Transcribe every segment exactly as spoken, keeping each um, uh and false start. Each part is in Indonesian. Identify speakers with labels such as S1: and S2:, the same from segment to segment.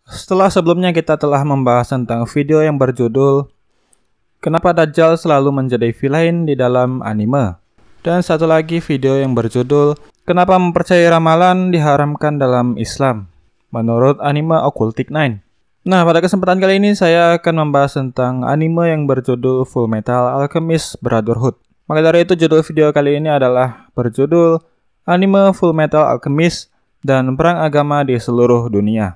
S1: Setelah sebelumnya kita telah membahas tentang video yang berjudul Kenapa Dajjal selalu menjadi villain di dalam anime, dan satu lagi video yang berjudul Kenapa mempercayai ramalan diharamkan dalam Islam menurut anime Occultic Nine. Nah, pada kesempatan kali ini saya akan membahas tentang anime yang berjudul Fullmetal Alchemist Brotherhood. Maka dari itu judul video kali ini adalah berjudul Anime Fullmetal Alchemist dan Perang Agama di Seluruh Dunia.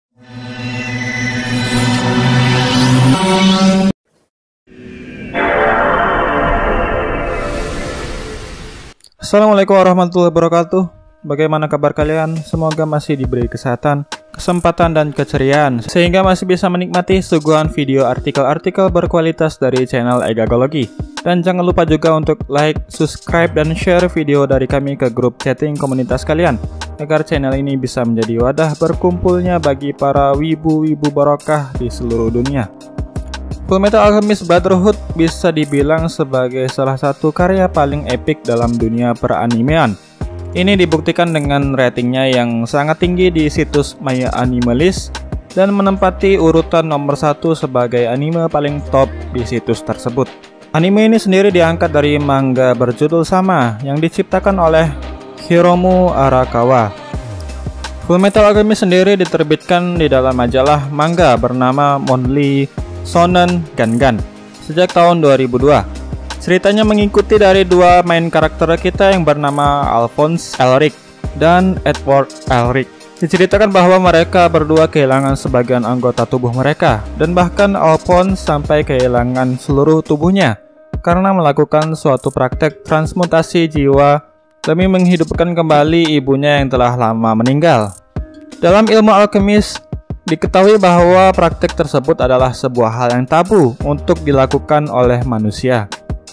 S1: Assalamualaikum warahmatullahi wabarakatuh. Bagaimana kabar kalian? Semoga masih diberi kesehatan, kesempatan, dan keceriaan sehingga masih bisa menikmati suguhan video artikel-artikel berkualitas dari channel Egagology. Dan jangan lupa juga untuk like, subscribe, dan share video dari kami ke grup chatting komunitas kalian agar channel ini bisa menjadi wadah berkumpulnya bagi para wibu-wibu barokah di seluruh dunia. Fullmetal Alchemist Brotherhood bisa dibilang sebagai salah satu karya paling epik dalam dunia peranimean. Ini dibuktikan dengan ratingnya yang sangat tinggi di situs My Anime List dan menempati urutan nomor satu sebagai anime paling top di situs tersebut. Anime ini sendiri diangkat dari manga berjudul sama yang diciptakan oleh Hiromu Arakawa. Fullmetal Alchemist sendiri diterbitkan di dalam majalah manga bernama Monthly Shonen Gangan sejak tahun dua ribu dua. Ceritanya mengikuti dari dua main karakter kita yang bernama Alphonse Elric dan Edward Elric. Diceritakan bahwa mereka berdua kehilangan sebagian anggota tubuh mereka, dan bahkan Alphonse sampai kehilangan seluruh tubuhnya karena melakukan suatu praktek transmutasi jiwa demi menghidupkan kembali ibunya yang telah lama meninggal. Dalam ilmu alkemis, diketahui bahwa praktek tersebut adalah sebuah hal yang tabu untuk dilakukan oleh manusia.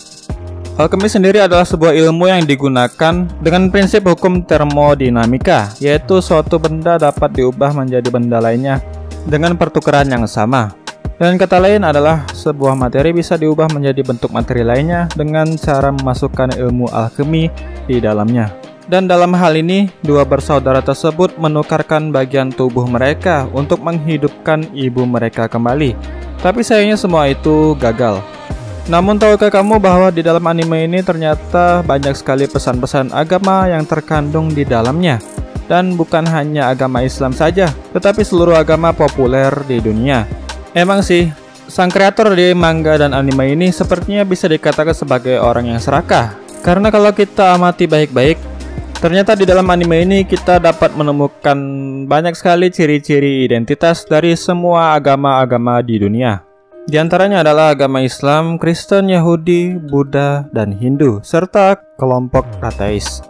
S1: Alkemis sendiri adalah sebuah ilmu yang digunakan dengan prinsip hukum termodinamika, yaitu suatu benda dapat diubah menjadi benda lainnya dengan pertukaran yang sama. Dan kata lain adalah sebuah materi bisa diubah menjadi bentuk materi lainnya dengan cara memasukkan ilmu alkemi di dalamnya. Dan dalam hal ini, dua bersaudara tersebut menukarkan bagian tubuh mereka untuk menghidupkan ibu mereka kembali. Tapi sayangnya semua itu gagal. Namun tahukah kamu bahwa di dalam anime ini ternyata banyak sekali pesan-pesan agama yang terkandung di dalamnya. Dan bukan hanya agama Islam saja, tetapi seluruh agama populer di dunia. Emang sih, sang kreator di manga dan anime ini sepertinya bisa dikatakan sebagai orang yang serakah. Karena kalau kita amati baik-baik, ternyata di dalam anime ini kita dapat menemukan banyak sekali ciri-ciri identitas dari semua agama-agama di dunia. Di antaranya adalah agama Islam, Kristen, Yahudi, Buddha, dan Hindu, serta kelompok ateis.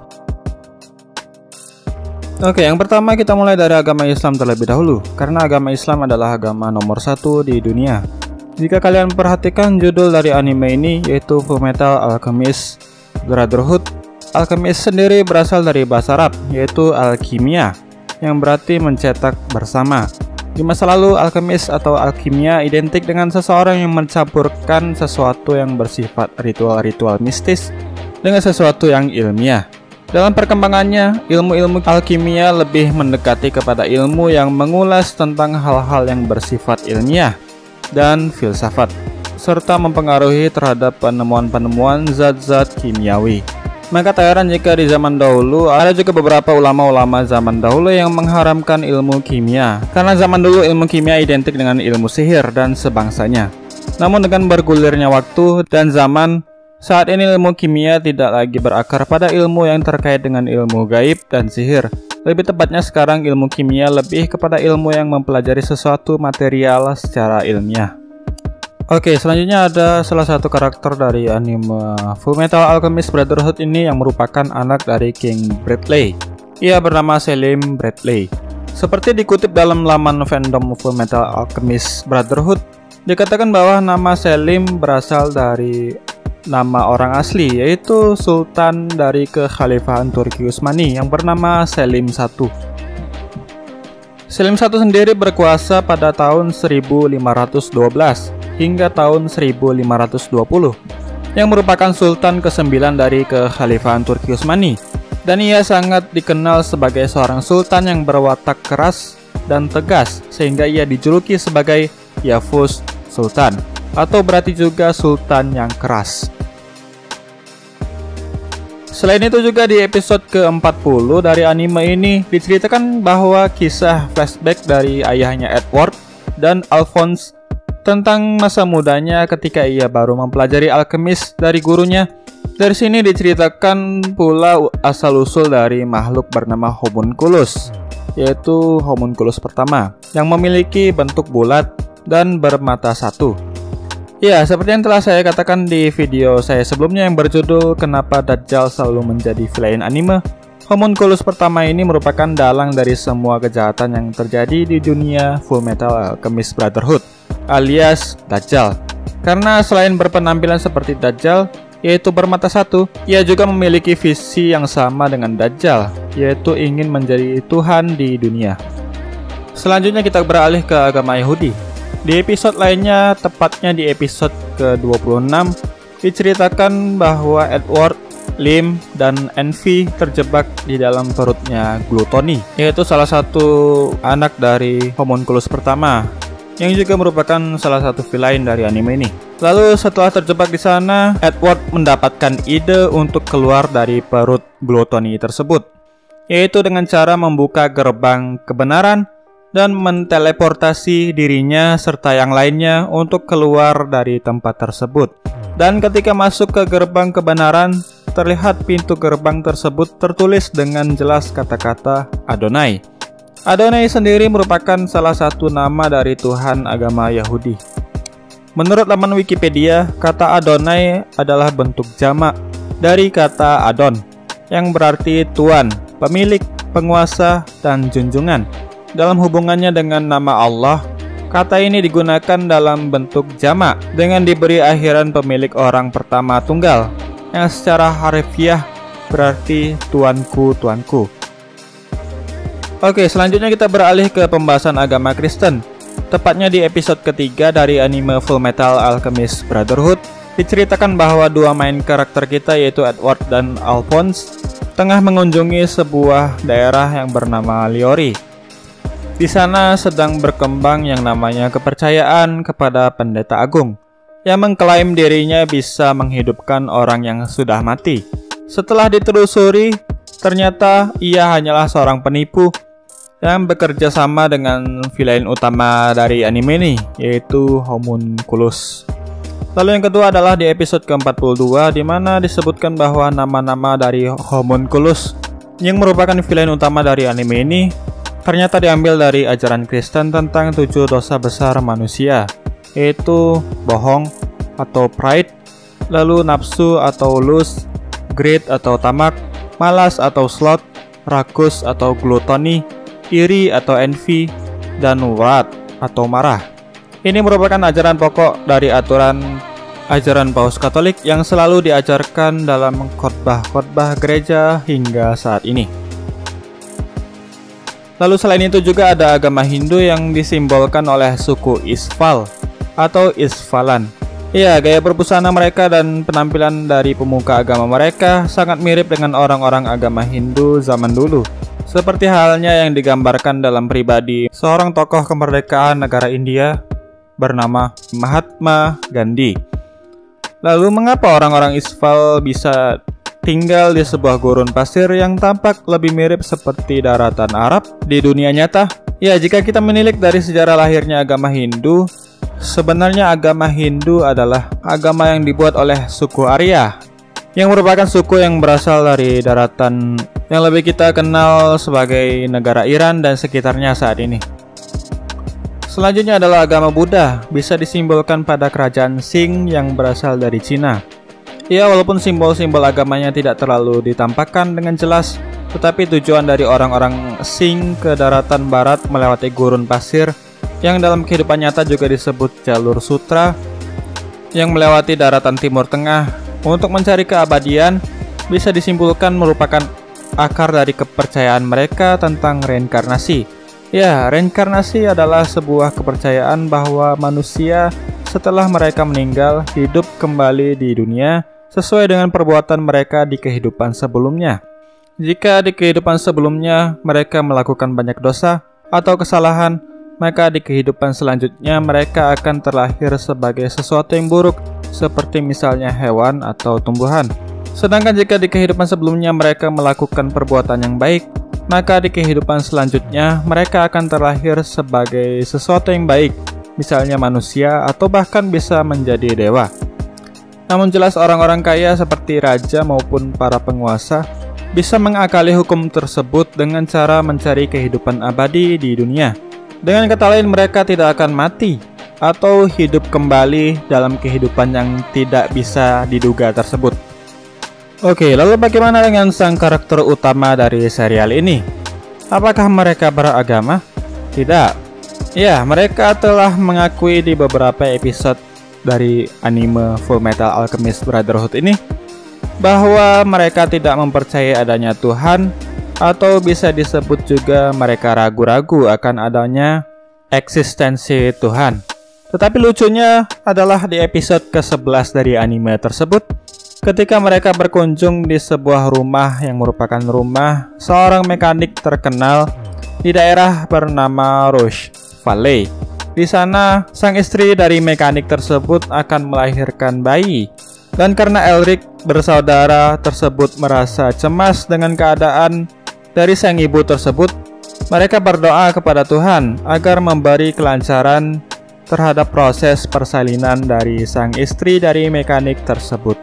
S1: Oke, yang pertama kita mulai dari agama Islam terlebih dahulu, karena agama Islam adalah agama nomor satu di dunia. Jika kalian perhatikan judul dari anime ini, yaitu Fullmetal Alchemist Brotherhood, alkemis sendiri berasal dari bahasa Arab, yaitu alkimia, yang berarti mencetak bersama. Di masa lalu, alkemis atau alkimia identik dengan seseorang yang mencampurkan sesuatu yang bersifat ritual-ritual mistis dengan sesuatu yang ilmiah. Dalam perkembangannya, ilmu-ilmu alkimia lebih mendekati kepada ilmu yang mengulas tentang hal-hal yang bersifat ilmiah dan filsafat, serta mempengaruhi terhadap penemuan-penemuan zat-zat kimiawi. Maka tak heran jika di zaman dahulu ada juga beberapa ulama-ulama zaman dahulu yang mengharamkan ilmu kimia, karena zaman dulu ilmu kimia identik dengan ilmu sihir dan sebangsanya. Namun dengan bergulirnya waktu dan zaman, saat ini ilmu kimia tidak lagi berakar pada ilmu yang terkait dengan ilmu gaib dan sihir. Lebih tepatnya sekarang ilmu kimia lebih kepada ilmu yang mempelajari sesuatu material secara ilmiah. Oke, selanjutnya ada salah satu karakter dari anime Fullmetal Alchemist Brotherhood ini yang merupakan anak dari King Bradley. Ia bernama Selim Bradley. Seperti dikutip dalam laman fandom Fullmetal Alchemist Brotherhood, dikatakan bahwa nama Selim berasal dari nama orang asli, yaitu Sultan dari Kekhalifahan Turki Utsmani yang bernama Selim satu. Selim satu sendiri berkuasa pada tahun seribu lima ratus dua belas hingga tahun seribu lima ratus dua puluh, yang merupakan Sultan kesembilan dari Kekhalifahan Turki Utsmani. Dan ia sangat dikenal sebagai seorang sultan yang berwatak keras dan tegas sehingga ia dijuluki sebagai Yavuz Sultan, atau berarti juga Sultan yang keras. Selain itu juga di episode ke empat puluh dari anime ini diceritakan bahwa kisah flashback dari ayahnya Edward dan Alphonse tentang masa mudanya ketika ia baru mempelajari alkemis dari gurunya. Dari sini diceritakan pula asal-usul dari makhluk bernama Homunculus, yaitu Homunculus pertama, yang memiliki bentuk bulat dan bermata satu. Ya, seperti yang telah saya katakan di video saya sebelumnya yang berjudul Kenapa Dajjal Selalu Menjadi Villain Anime, Homunculus pertama ini merupakan dalang dari semua kejahatan yang terjadi di dunia Fullmetal Alchemist Brotherhood, alias Dajjal. Karena selain berpenampilan seperti Dajjal, yaitu bermata satu, ia juga memiliki visi yang sama dengan Dajjal, yaitu ingin menjadi Tuhan di dunia. Selanjutnya kita beralih ke agama Yahudi. Di episode lainnya, tepatnya di episode ke dua puluh enam, diceritakan bahwa Edward, Lim, dan Envy terjebak di dalam perutnya Gluttony, yaitu salah satu anak dari Homunculus pertama, yang juga merupakan salah satu villain dari anime ini. Lalu setelah terjebak di sana, Edward mendapatkan ide untuk keluar dari perut Gluttony tersebut, yaitu dengan cara membuka gerbang kebenaran dan menteleportasi dirinya serta yang lainnya untuk keluar dari tempat tersebut. Dan ketika masuk ke gerbang kebenaran, terlihat pintu gerbang tersebut tertulis dengan jelas kata-kata Adonai. Adonai sendiri merupakan salah satu nama dari Tuhan agama Yahudi. Menurut laman Wikipedia, kata Adonai adalah bentuk jamak dari kata Adon, yang berarti tuan, pemilik, penguasa, dan junjungan. Dalam hubungannya dengan nama Allah, kata ini digunakan dalam bentuk jamak dengan diberi akhiran pemilik orang pertama tunggal, yang secara harfiah berarti tuanku, tuanku. Oke, selanjutnya kita beralih ke pembahasan agama Kristen. Tepatnya di episode ketiga dari anime Fullmetal Alchemist Brotherhood, diceritakan bahwa dua main karakter kita yaitu Edward dan Alphonse tengah mengunjungi sebuah daerah yang bernama Liori. Di sana sedang berkembang yang namanya kepercayaan kepada pendeta agung yang mengklaim dirinya bisa menghidupkan orang yang sudah mati. Setelah ditelusuri, ternyata ia hanyalah seorang penipu yang bekerja sama dengan villain utama dari anime ini, yaitu Homunculus. Lalu yang kedua adalah di episode ke empat puluh dua, di mana disebutkan bahwa nama-nama dari Homunculus yang merupakan villain utama dari anime ini ternyata diambil dari ajaran Kristen tentang tujuh dosa besar manusia, yaitu bohong atau pride, lalu nafsu atau lust, greed atau tamak, malas atau sloth, rakus atau gluttony, iri atau envy, dan wrath atau marah. Ini merupakan ajaran pokok dari aturan ajaran Paus Katolik yang selalu diajarkan dalam khotbah-khotbah gereja hingga saat ini. Lalu selain itu juga ada agama Hindu yang disimbolkan oleh suku Isval atau Isvalan. Ya, gaya berbusana mereka dan penampilan dari pemuka agama mereka sangat mirip dengan orang-orang agama Hindu zaman dulu. Seperti halnya yang digambarkan dalam pribadi seorang tokoh kemerdekaan negara India bernama Mahatma Gandhi. Lalu mengapa orang-orang Isval bisa tinggal di sebuah gurun pasir yang tampak lebih mirip seperti daratan Arab di dunia nyata? Ya, jika kita menilik dari sejarah lahirnya agama Hindu, sebenarnya agama Hindu adalah agama yang dibuat oleh suku Arya, yang merupakan suku yang berasal dari daratan yang lebih kita kenal sebagai negara Iran dan sekitarnya saat ini. Selanjutnya adalah agama Buddha, bisa disimbolkan pada kerajaan Qing yang berasal dari Cina. Ya, walaupun simbol-simbol agamanya tidak terlalu ditampakkan dengan jelas, tetapi tujuan dari orang-orang Qing ke daratan barat melewati gurun pasir yang dalam kehidupan nyata juga disebut jalur sutra, yang melewati daratan timur tengah untuk mencari keabadian, bisa disimpulkan merupakan akar dari kepercayaan mereka tentang reinkarnasi. Ya, reinkarnasi adalah sebuah kepercayaan bahwa manusia setelah mereka meninggal hidup kembali di dunia sesuai dengan perbuatan mereka di kehidupan sebelumnya. Jika di kehidupan sebelumnya mereka melakukan banyak dosa, atau kesalahan, maka di kehidupan selanjutnya mereka akan terlahir sebagai sesuatu yang buruk, seperti misalnya hewan atau tumbuhan. Sedangkan jika di kehidupan sebelumnya mereka melakukan perbuatan yang baik, maka di kehidupan selanjutnya mereka akan terlahir sebagai sesuatu yang baik, misalnya manusia atau bahkan bisa menjadi dewa. Namun jelas orang-orang kaya seperti raja maupun para penguasa bisa mengakali hukum tersebut dengan cara mencari kehidupan abadi di dunia. Dengan kata lain, mereka tidak akan mati atau hidup kembali dalam kehidupan yang tidak bisa diduga tersebut. Oke, lalu bagaimana dengan sang karakter utama dari serial ini? Apakah mereka beragama? Tidak. Ya, mereka telah mengakui di beberapa episode dari anime Fullmetal Alchemist Brotherhood ini bahwa mereka tidak mempercayai adanya Tuhan, atau bisa disebut juga mereka ragu-ragu akan adanya eksistensi Tuhan. Tetapi lucunya adalah di episode ke sebelas dari anime tersebut, ketika mereka berkunjung di sebuah rumah yang merupakan rumah seorang mekanik terkenal di daerah bernama Rouge Valley. Di sana, sang istri dari mekanik tersebut akan melahirkan bayi. Dan karena Elric bersaudara tersebut merasa cemas dengan keadaan dari sang ibu tersebut, mereka berdoa kepada Tuhan agar memberi kelancaran terhadap proses persalinan dari sang istri dari mekanik tersebut.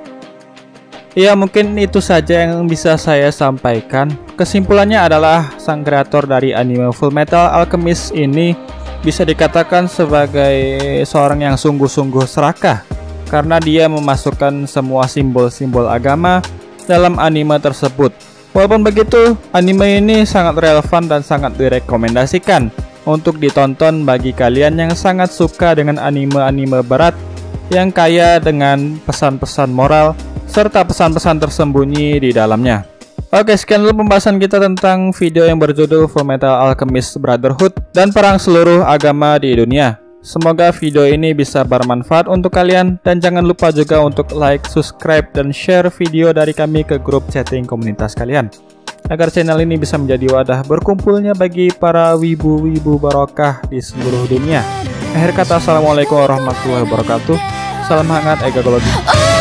S1: Ya, mungkin itu saja yang bisa saya sampaikan. Kesimpulannya adalah sang kreator dari anime Fullmetal Alchemist ini bisa dikatakan sebagai seorang yang sungguh-sungguh serakah, karena dia memasukkan semua simbol-simbol agama dalam anime tersebut. Walaupun begitu, anime ini sangat relevan dan sangat direkomendasikan untuk ditonton bagi kalian yang sangat suka dengan anime-anime berat yang kaya dengan pesan-pesan moral serta pesan-pesan tersembunyi di dalamnya. Oke, sekian dulu pembahasan kita tentang video yang berjudul Fullmetal Alchemist Brotherhood dan perang seluruh agama di dunia. Semoga video ini bisa bermanfaat untuk kalian, dan jangan lupa juga untuk like, subscribe, dan share video dari kami ke grup chatting komunitas kalian, agar channel ini bisa menjadi wadah berkumpulnya bagi para wibu-wibu barokah di seluruh dunia. Akhir kata, assalamualaikum warahmatullahi wabarakatuh. Salam hangat Egagology.